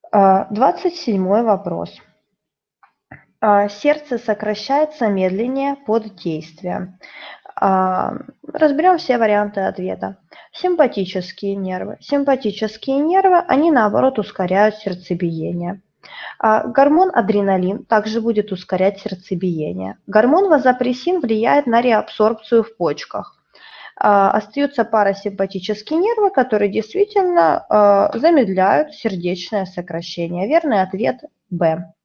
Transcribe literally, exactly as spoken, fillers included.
А, двадцать седьмой вопрос. А, Сердце сокращается медленнее под действием. А, Разберем все варианты ответа. Симпатические нервы. Симпатические нервы, они наоборот ускоряют сердцебиение. А, Гормон адреналин также будет ускорять сердцебиение. Гормон вазопрессин влияет на реабсорбцию в почках. А, Остаются парасимпатические нервы, которые действительно а, замедляют сердечное сокращение. Верный ответ Б.